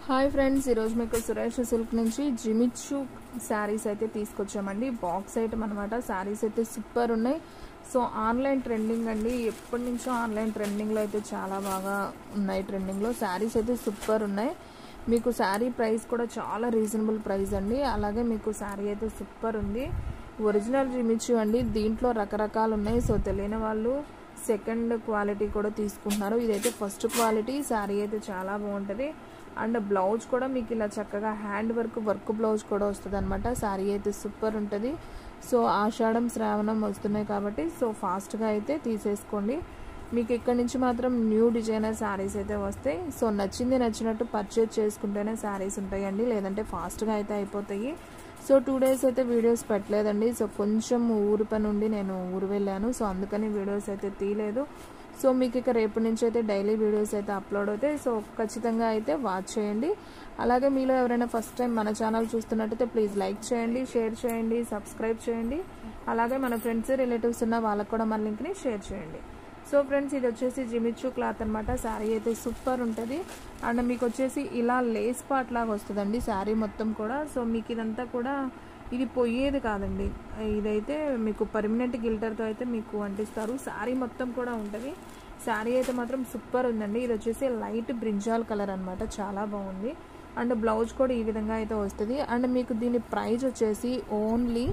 Hi friends, ఈరోజు మీకు Suresh silk నుంచి జిమిచ్చు శారీస్ అయితే తీసుకొచ్చామండి. బాక్స్ ఐటమ్ అనమాట. శారీస్ అయితే సూపర్ ఉన్నాయి. సో ఆన్లైన్ ట్రెండింగ్ అండి, ఎప్పటి నుంచో ఆన్లైన్ ట్రెండింగ్లో అయితే చాలా బాగా ఉన్నాయి. ట్రెండింగ్లో శారీస్ అయితే సూపర్ ఉన్నాయి. మీకు శారీ ప్రైస్ కూడా చాలా రీజనబుల్ ప్రైస్ అండి. అలాగే మీకు శారీ అయితే సూపర్ ఉంది. ఒరిజినల్ జిమిచ్చు అండి. దీంట్లో రకరకాలు ఉన్నాయి. సో తెలియని వాళ్ళు సెకండ్ క్వాలిటీ కూడా తీసుకుంటున్నారు. ఇదైతే ఫస్ట్ క్వాలిటీ. శారీ అయితే చాలా బాగుంటుంది. అండ్ బ్లౌజ్ కూడా మీకు ఇలా చక్కగా హ్యాండ్ వర్క్ బ్లౌజ్ కూడా వస్తుంది అనమాట. శారీ అయితే సూపర్ ఉంటుంది. సో ఆషాఢం శ్రావణం వస్తున్నాయి కాబట్టి సో ఫాస్ట్గా అయితే తీసేసుకోండి. మీకు ఇక్కడ నుంచి మాత్రం న్యూ డిజైనర్ శారీస్ అయితే వస్తాయి. సో నచ్చినట్టు పర్చేజ్ చేసుకుంటేనే శారీస్ ఉంటాయండి, లేదంటే ఫాస్ట్గా అయితే అయిపోతాయి. సో 2 days అయితే వీడియోస్ పెట్టలేదండి. సో కొంచెం ఊరు పని నుండి నేను ఊరు వెళ్ళాను. సో అందుకని వీడియోస్ అయితే తీయలేదు. సో మీకు ఇక రేపటి నుంచి అయితే డైలీ వీడియోస్ అయితే అప్లోడ్ అవుతాయి. సో ఖచ్చితంగా అయితే వాచ్ చేయండి. అలాగే మీలో ఎవరైనా ఫస్ట్ టైం మన ఛానల్ చూస్తున్నట్టయితే ప్లీజ్ లైక్ చేయండి, షేర్ చేయండి, సబ్స్క్రైబ్ చేయండి. అలాగే మన ఫ్రెండ్స్ రిలేటివ్స్ ఉన్న వాళ్ళకు కూడా మన లింక్ని షేర్ చేయండి. సో ఫ్రెండ్స్, ఇది వచ్చేసి జిమిచ్చు క్లాత్ అనమాట. శారీ అయితే సూపర్ ఉంటుంది. అండ్ మీకు వచ్చేసి ఇలా లేస్ పార్ట్ లాగా వస్తుందండి శారీ మొత్తం కూడా. సో మీకు ఇదంతా కూడా ఇది పోయేది కాదండి. ఇదైతే మీకు పర్మనెంట్ గిల్టర్తో అయితే మీకు అంటిస్తారు. శారీ మొత్తం కూడా ఉంటుంది. శారీ అయితే మాత్రం సూపర్ ఉందండి. ఇది వచ్చేసి లైట్ బ్రింజాల్ కలర్ అనమాట. చాలా బాగుంది. అండ్ బ్లౌజ్ కూడా ఈ విధంగా అయితే వస్తుంది. అండ్ మీకు దీని ప్రైస్ వచ్చేసి ఓన్లీ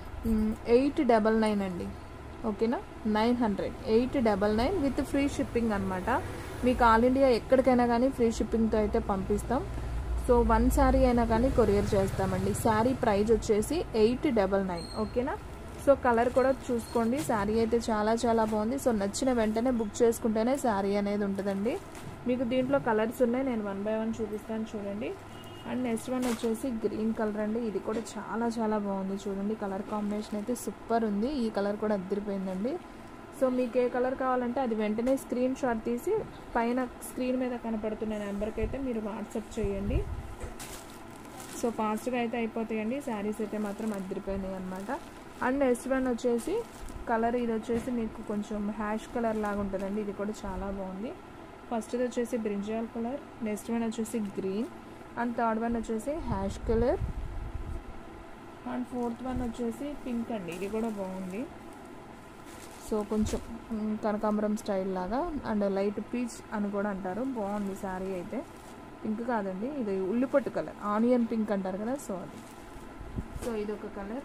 899 అండి. ఓకేనా, 900, 899 విత్ ఫ్రీ షిప్పింగ్ అనమాట. మీకు ఆల్ ఇండియా ఎక్కడికైనా కానీ ఫ్రీ షిప్పింగ్తో అయితే పంపిస్తాం. సో 1 శారీ అయినా కానీ కొరియర్ చేస్తామండి. శారీ ప్రైస్ వచ్చేసి 899. ఓకేనా. సో కలర్ కూడా చూసుకోండి. శారీ అయితే చాలా బాగుంది. సో నచ్చిన వెంటనే బుక్ చేసుకుంటేనే శారీ అనేది ఉంటుందండి. మీకు దీంట్లో కలర్స్ ఉన్నాయి, నేను 1 by 1 చూపిస్తాను చూడండి. అండ్ నెక్స్ట్ వన్ వచ్చేసి గ్రీన్ కలర్ అండి. ఇది కూడా చాలా బాగుంది. చూడండి, కలర్ కాంబినేషన్ అయితే సూపర్ ఉంది. ఈ కలర్ కూడా అదిరిపోయిందండి. సో మీకు ఏ కలర్ కావాలంటే అది వెంటనే స్క్రీన్ షాట్ తీసి పైన స్క్రీన్ మీద కనపడుతున్న నెంబర్కి అయితే మీరు వాట్సాప్ చేయండి. సో ఫాస్ట్గా అయితే అయిపోతాయండి. శారీస్ అయితే మాత్రం అదిరిపోయినాయి అనమాట. అండ్ నెక్స్ట్ వన్ వచ్చేసి కలర్, ఇది వచ్చేసి మీకు కొంచెం హ్యాష్ కలర్ లాగా ఉంటుందండి. ఇది కూడా చాలా బాగుంది. ఫస్ట్ది వచ్చేసి బ్రింజాల్ కలర్, నెక్స్ట్ వన్ వచ్చేసి గ్రీన్, అండ్ థర్డ్ వన్ వచ్చేసి ash colour, and fourth one వచ్చేసి పింక్ అండి. ఇది కూడా బాగుంది. సో కొంచెం కనకాంబరం స్టైల్ లాగా అండ్ లైట్ పీచ్ అని కూడా అంటారు. బాగుంది శారీ అయితే. పింక్ కాదండి, ఇది ఉల్లిపొట్టు కలర్, ఆనియన్ పింక్ అంటారు కదా, సో అది. సో ఇది ఒక కలర్.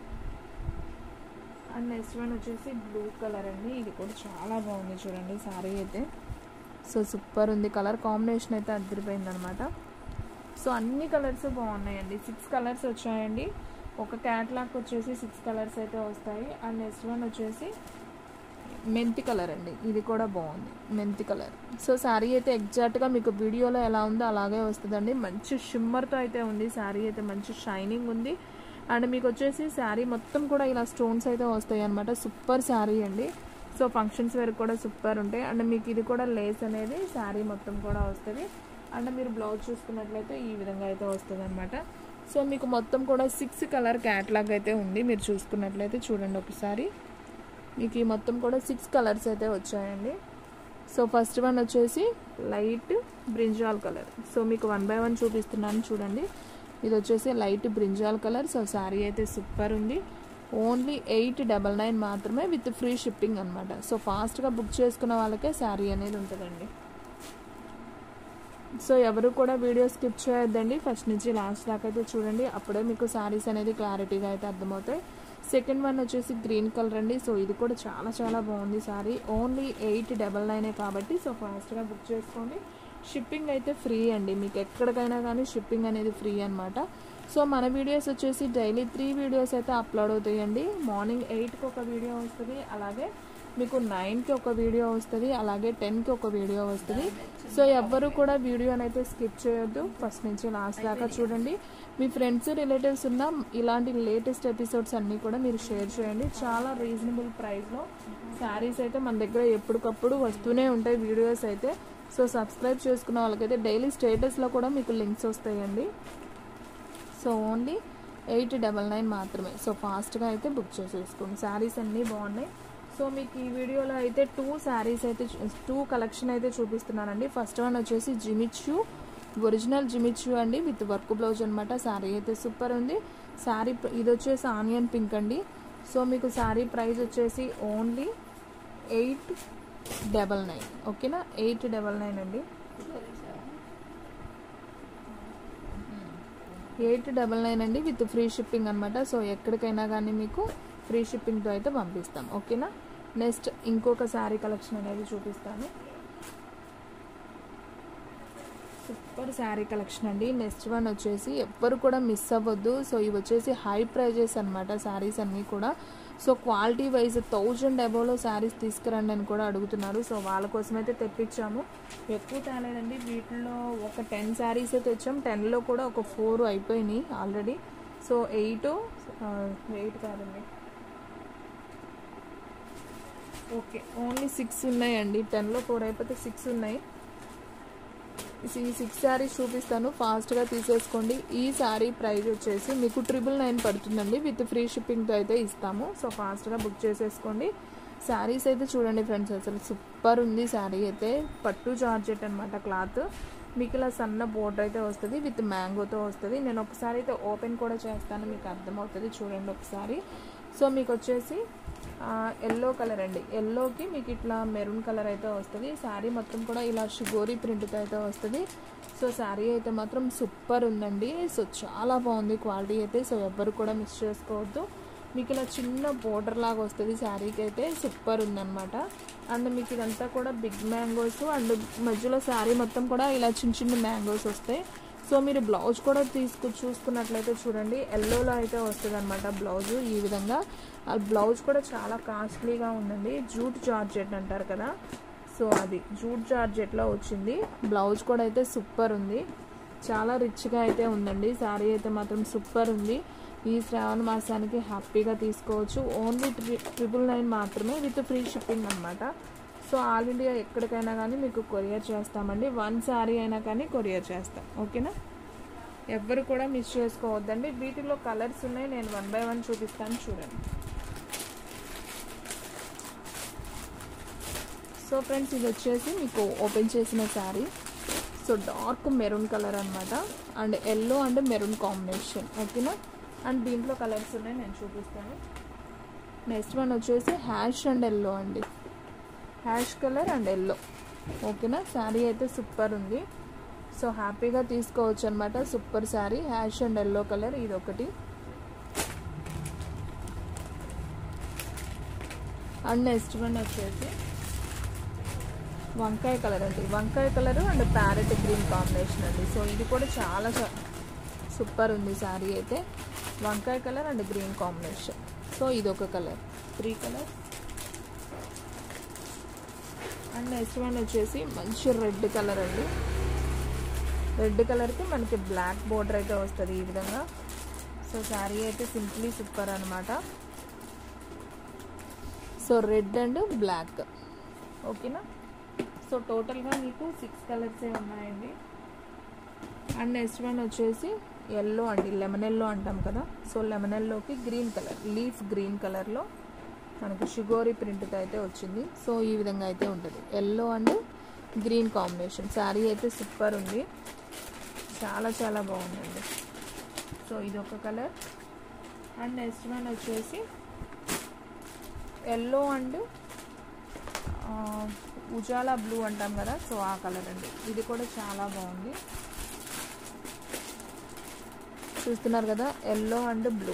అండ్ నెక్స్ట్ వన్ వచ్చేసి బ్లూ కలర్ అండి. ఇది కూడా చాలా బాగుంది. చూడండి శారీ అయితే సో సూపర్ ఉంది. కలర్ కాంబినేషన్ అయితే అదిరిపోయింది అనమాట. సో అన్ని కలర్స్ బాగున్నాయండి. 6 కలర్స్ వచ్చాయండి. ఒక క్యాట్లాగ్ వచ్చేసి 6 కలర్స్ అయితే వస్తాయి. అండ్ నెక్స్ట్ వన్ వచ్చేసి మెంతి కలర్ అండి. ఇది కూడా బాగుంది, మెంతి కలర్. సో శారీ అయితే ఎగ్జాక్ట్గా మీకు వీడియోలో ఎలా ఉందో అలాగే వస్తుందండి. మంచి షిమ్మర్తో అయితే ఉంది. శారీ అయితే మంచి షైనింగ్ ఉంది. అండ్ మీకు వచ్చేసి శారీ మొత్తం కూడా ఇలా స్టోన్స్ అయితే వస్తాయి అనమాట. సూపర్ శారీ అండి. సో ఫంక్షన్స్ వరకు కూడా సూపర్ ఉంటాయి. అండ్ మీకు ఇది కూడా లేస్ అనేది శారీ మొత్తం కూడా వస్తుంది. అండ్ మీరు బ్లౌజ్ చూసుకున్నట్లయితే ఈ విధంగా అయితే వస్తుంది అనమాట. సో మీకు మొత్తం కూడా 6 కలర్ క్యాట్లాగ్ అయితే ఉంది. మీరు చూసుకున్నట్లయితే చూడండి ఒకసారి. మీకు ఈ మొత్తం కూడా 6 కలర్స్ అయితే వచ్చాయండి. సో ఫస్ట్ వన్ వచ్చేసి లైట్ బ్రింజాల్ కలర్. సో మీకు 1 by 1 చూపిస్తున్నాను చూడండి. ఇది వచ్చేసి light brinjal colour. So sari అయితే సూపర్ ఉంది. ఓన్లీ 899 మాత్రమే విత్ ఫ్రీ షిప్పింగ్ అనమాట. సో ఫాస్ట్గా బుక్ చేసుకున్న వాళ్ళకే శారీ అనేది ఉంటుందండి. సో ఎవరు కూడా వీడియో స్కిప్ చేయొద్దండి. ఫస్ట్ నుంచి లాస్ట్ దాకా అయితే చూడండి. అప్పుడే మీకు శారీస్ అనేది క్లారిటీగా అయితే అర్థమవుతాయి. సెకండ్ వన్ వచ్చేసి గ్రీన్ కలర్ అండి. సో ఇది కూడా చాలా బాగుంది శారీ. ఓన్లీ 899 కాబట్టి సో ఫాస్ట్గా బుక్ చేసుకోండి. షిప్పింగ్ అయితే ఫ్రీ అండి. మీకు ఎక్కడికైనా కానీ షిప్పింగ్ అనేది ఫ్రీ అనమాట. సో మన వీడియోస్ వచ్చేసి డైలీ 3 వీడియోస్ అయితే అప్లోడ్ అవుతాయండి. మార్నింగ్ 8కి ఒక వీడియో వస్తుంది, అలాగే మీకు 9కి ఒక వీడియో వస్తుంది, అలాగే 10కి ఒక వీడియో వస్తుంది. సో ఎవ్వరు కూడా వీడియోని అయితే స్కిప్ చేయొద్దు. ఫస్ట్ నుంచి లాస్ట్ దాకా చూడండి. మీ ఫ్రెండ్స్ రిలేటివ్స్ ఉన్న ఇలాంటి లేటెస్ట్ ఎపిసోడ్స్ అన్నీ కూడా మీరు షేర్ చేయండి. చాలా రీజనబుల్ ప్రైస్లో శారీస్ అయితే మన దగ్గర ఎప్పటికప్పుడు వస్తూనే ఉంటాయి వీడియోస్ అయితే. సో సబ్స్క్రైబ్ చేసుకున్న వాళ్ళకైతే డైలీ స్టేటస్లో కూడా మీకు లింక్స్ వస్తాయండి. సో ఓన్లీ 899 మాత్రమే. సో ఫాస్ట్గా అయితే బుక్ చేసేసుకోండి. శారీస్ అన్నీ బాగున్నాయి. సో మీకు ఈ వీడియోలో అయితే 2 శారీస్ అయితే 2 కలెక్షన్ అయితే చూపిస్తున్నానండి. ఫస్ట్ వన్ వచ్చేసి జిమిచ్చు ఒరిజినల్ జిమిచూ అండి విత్ వర్క్ బ్లౌజ్ అనమాట. శారీ అయితే సూపర్ ఉంది. శారీ ఇది వచ్చేసి ఆనియన్ పింక్ అండి. సో మీకు శారీ ప్రైస్ వచ్చేసి ఓన్లీ 899. ఓకేనా, 899 అండి. 899 అండి విత్ ఫ్రీ షిప్పింగ్ అనమాట. సో ఎక్కడికైనా కానీ మీకు ఫ్రీ షిప్పింగ్తో అయితే పంపిస్తాం. ఓకేనా, నెక్స్ట్ ఇంకొక శారీ కలెక్షన్ అనేది చూపిస్తాను. సూపర్ శారీ కలెక్షన్ అండి. నెక్స్ట్ వన్ వచ్చేసి ఎవ్వరు కూడా మిస్ అవ్వద్దు. సో ఇవి వచ్చేసి హై ప్రైజెస్ అనమాట శారీస్ అన్నీ కూడా. సో క్వాలిటీ వైజ్ 1000 అబోవ్లో శారీస్ తీసుకురండి అని కూడా అడుగుతున్నారు. సో వాళ్ళ కోసం అయితే తెప్పించాము. ఎక్కువ తేలేదండి, వీటిలో ఒక 10 శారీస్ అయితే తెచ్చాం. 10లో కూడా ఒక 4 అయిపోయినాయి ఆల్రెడీ. సో 8 కాదండి, ఓకే ఓన్లీ 6 ఉన్నాయండి. 10లో 4 అయిపోతే 6 ఉన్నాయి. ఈ 6 శారీస్ చూపిస్తాను, ఫాస్ట్గా తీసేసుకోండి. ఈ శారీ ప్రైస్ వచ్చేసి మీకు 999 పడుతుందండి విత్ ఫ్రీ షిప్పింగ్తో అయితే ఇస్తాము. సో ఫాస్ట్గా బుక్ చేసేసుకోండి. శారీస్ అయితే చూడండి ఫ్రెండ్స్, అసలు సూపర్ ఉంది శారీ అయితే. పట్టు జార్జెట్ అనమాట క్లాత్. మీకు ఇలా సన్న బోర్డర్ అయితే వస్తుంది విత్ మ్యాంగోతో వస్తుంది. నేను ఒకసారి అయితే ఓపెన్ కూడా చేస్తాను, మీకు అర్థమవుతుంది చూడండి ఒకసారి. సో మీకు వచ్చేసి ఎల్లో కలర్ అండి. ఎల్లోకి మీకు ఇట్లా మెరూన్ కలర్ అయితే వస్తుంది. శారీ మొత్తం కూడా ఇలా షిగోరీ ప్రింట్తో అయితే వస్తుంది. సో శారీ అయితే మాత్రం సూపర్ ఉందండి. సో చాలా బాగుంది క్వాలిటీ అయితే. సో ఎవ్వరు కూడా మిస్ చేసుకోవద్దు. మీకు ఇలా చిన్న బోర్డర్ లాగా వస్తుంది శారీకి అయితే, సూపర్ ఉందన్నమాట. అండ్ మీకు ఇదంతా కూడా బిగ్ మ్యాంగోస్ అండ్ మధ్యలో శారీ మొత్తం కూడా ఇలా చిన్న చిన్న మ్యాంగోస్ వస్తాయి. సో మీరు బ్లౌజ్ కూడా చూసుకున్నట్లయితే చూడండి, ఎల్లోలో అయితే వస్తుంది అనమాట బ్లౌజ్ ఈ విధంగా. ఆ బ్లౌజ్ కూడా చాలా కాస్ట్లీగా ఉందండి. జూట్ జార్జెట్ అంటారు కదా, సో అది జూట్ జార్జెట్లో వచ్చింది. బ్లౌజ్ కూడా అయితే సూపర్ ఉంది, చాలా రిచ్గా అయితే ఉందండి. శారీ అయితే మాత్రం సూపర్ ఉంది. ఈ శ్రావణ మాసానికి హ్యాపీగా తీసుకోవచ్చు. ఓన్లీ 999 మాత్రమే విత్ ఫ్రీ షిప్పింగ్ అనమాట. సో ఆల్ ఇండియా ఎక్కడికైనా కానీ మీకు కొరియర్ చేస్తామండి. 1 శారీ అయినా కానీ కొరియర్ చేస్తాం. ఓకేనా, ఎవ్వరు కూడా మిస్ చేసుకోవద్దండి. వీటిలో కలర్స్ ఉన్నాయి, నేను 1 by 1 చూపిస్తాను చూడండి. సో ఫ్రెండ్స్, ఇది వచ్చేసి మీకు ఓపెన్ చేసిన sari. So dark maroon colour అనమాట and yellow and maroon combination. ఓకేనా, అండ్ దీంట్లో కలర్స్ ఉన్నాయి, నేను చూపిస్తాను. నెక్స్ట్ వన్ వచ్చేసి హ్యాష్ అండ్ ఎల్లో అండి, హ్యాష్ కలర్ అండ్ ఎల్లో. ఓకేనా, శారీ అయితే సూపర్ ఉంది. సో హ్యాపీగా తీసుకోవచ్చు అనమాట. Super sari, ash and yellow colour ఇది ఒకటి. అండ్ నెక్స్ట్ వన్ వచ్చేసి వంకాయ కలర్ అండి, వంకాయ colour and parrot green combination అండి. సో ఇది కూడా చాలా సూపర్ ఉంది శారీ అయితే. వంకాయ colour and green combination. So ఇదొక colour, 3 colour. And next one వచ్చేసి మంచి రెడ్ కలర్ అండి. రెడ్ కలర్కి మనకి బ్లాక్ బోర్డర్ అయితే వస్తుంది ఈ విధంగా. సో శారీ అయితే సింప్లీ సూపర్ అనమాట. So red and black. ఓకేనా, సో టోటల్గా మీకు 6 కలర్సే ఉన్నాయండి. అండ్ నెక్స్ట్ వన్ వచ్చేసి ఎల్లో అండి, లెమన్ ఎల్లో అంటాం కదా. సో లెమన్ ఎల్లోకి గ్రీన్ కలర్, లీఫ్ గ్రీన్ కలర్లో మనకి షిగోరీ ప్రింట్తో అయితే వచ్చింది. సో ఈ విధంగా అయితే ఉంటుంది, yellow and green combination. Sari అయితే సూపర్ ఉంది, చాలా చాలా బాగుందండి. సో ఇదొక కలర్. అండ్ నెక్స్ట్ వన్ వచ్చేసి ఎల్లో అండ్ ఉజాలా బ్లూ అంటాం కదా, సో ఆ కలర్ అండి. ఇది కూడా చాలా బాగుంది, చూస్తున్నారు కదా, ఎల్లో అండ్ బ్లూ.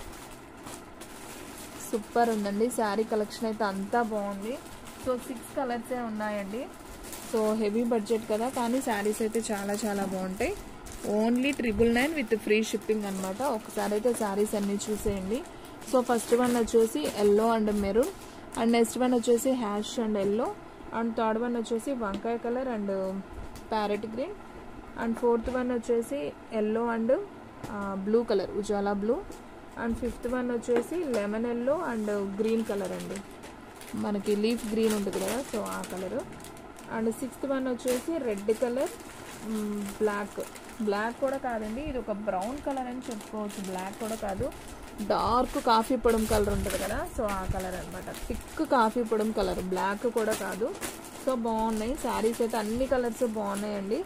సూపర్ ఉందండి శారీ కలెక్షన్ అయితే, అంతా బాగుంది. సో 6 కలర్సే ఉన్నాయండి. సో హెవీ బడ్జెట్ కదా, కానీ శారీస్ అయితే చాలా చాలా బాగుంటాయి. ఓన్లీ 999 విత్ ఫ్రీ షిప్పింగ్ అనమాట. ఒకసారి అయితే శారీస్ అన్నీ చూసేయండి. సో ఫస్ట్ వన్ వచ్చేసి yellow and maroon, and next one వచ్చేసి ash and yellow, and third one వచ్చేసి వంకాయ colour and parrot green, and fourth one వచ్చేసి yellow and blue colour, Ujala blue, and fifth one వచ్చేసి lemon yellow and green colour అండి, మనకి leaf green ఉంటుంది కదా, so ఆ కలరు. అండ్ సిక్స్త్ వన్ వచ్చేసి రెడ్ కలర్, బ్లాక్ కూడా కాదండి, ఇది ఒక బ్రౌన్ కలర్ అని చెప్పుకోవచ్చు, బ్లాక్ కూడా కాదు, డార్క్ కాఫీ పొడం కలర్ ఉంటుంది కదా, సో ఆ కలర్ అనమాట, థిక్ కాఫీ పొడం కలర్, బ్లాక్ కూడా కాదు. సో బాగున్నాయి శారీస్ అయితే, అన్ని కలర్స్ బాగున్నాయండి.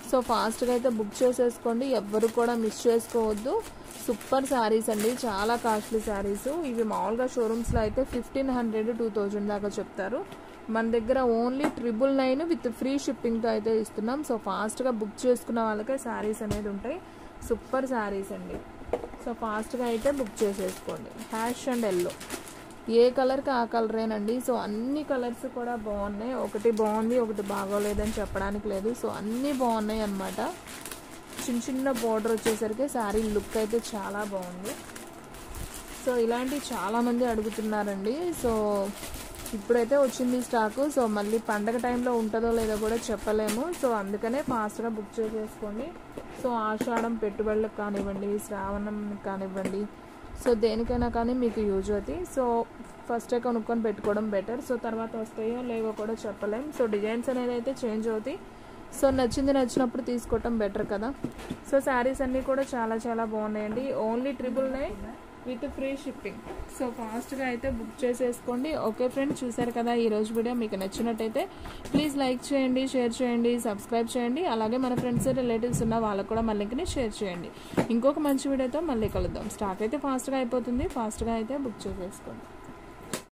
సో ఫాస్ట్గా అయితే బుక్ చేసేసుకోండి, ఎవ్వరు కూడా మిస్ చేసుకోవద్దు. సూపర్ శారీస్ అండి, చాలా కాస్ట్లీ శారీస్. ఇవి మామూలుగా షోరూమ్స్లో అయితే 1500 2000 దాకా చెప్తారు. మన దగ్గర ఓన్లీ 999 విత్ ఫ్రీ షిప్పింగ్తో అయితే ఇస్తున్నాం. సో ఫాస్ట్గా బుక్ చేసుకున్న వాళ్ళకే శారీస్ అనేది ఉంటాయి. సూపర్ శారీస్ అండి. సో ఫాస్ట్గా అయితే బుక్ చేసేసుకోండి. హ్యాష్ అండ్ ఎల్లో, ఏ కలర్కి ఆ కలరేనండి. సో అన్ని కలర్స్ కూడా బాగున్నాయి, ఒకటి బాగుంది ఒకటి బాగోలేదని చెప్పడానికి లేదు. సో అన్నీ బాగున్నాయి అన్నమాట. చిన్న చిన్న బోర్డర్ వచ్చేసరికి శారీ లుక్ అయితే చాలా బాగుంది. సో ఇలాంటివి చాలామంది అడుగుతున్నారండి. సో ఇప్పుడైతే వచ్చింది స్టాకు. సో మళ్ళీ పండగ టైంలో ఉంటుందో లేదో కూడా చెప్పలేము. సో అందుకనే ఫాస్ట్గా బుక్ చేసేసుకోండి. సో ఆషాఢం పెట్టుబడులకు కానివ్వండి, శ్రావణం కానివ్వండి, సో దేనికైనా కానీ మీకు యూజ్ అవుతాయి. సో ఫస్టే కొనుక్కొని పెట్టుకోవడం బెటర్. సో తర్వాత వస్తాయో లేవో కూడా చెప్పలేం. సో డిజైన్స్ అనేది అయితే చేంజ్ అవుతాయి. సో నచ్చినప్పుడు తీసుకోవటం బెటర్ కదా. సో శారీస్ అన్నీ కూడా చాలా చాలా బాగున్నాయండి. Only 999 with free shipping. So ఫాస్ట్గా అయితే బుక్ చేసేసుకోండి. ఓకే ఫ్రెండ్స్, చూసారు కదా ఈరోజు వీడియో. మీకు నచ్చినట్టయితే ప్లీజ్ లైక్ చేయండి, షేర్ చేయండి, సబ్స్క్రైబ్ చేయండి. అలాగే మన ఫ్రెండ్స్ రిలేటివ్స్ ఉన్న వాళ్ళకు కూడా మన లింక్ని షేర్ చేయండి. ఇంకొక మంచి వీడియోతో మళ్ళీ కలుద్దాం. స్టాక్ అయితే ఫాస్ట్గా అయిపోతుంది, ఫాస్ట్గా అయితే బుక్ చేసేసుకోండి.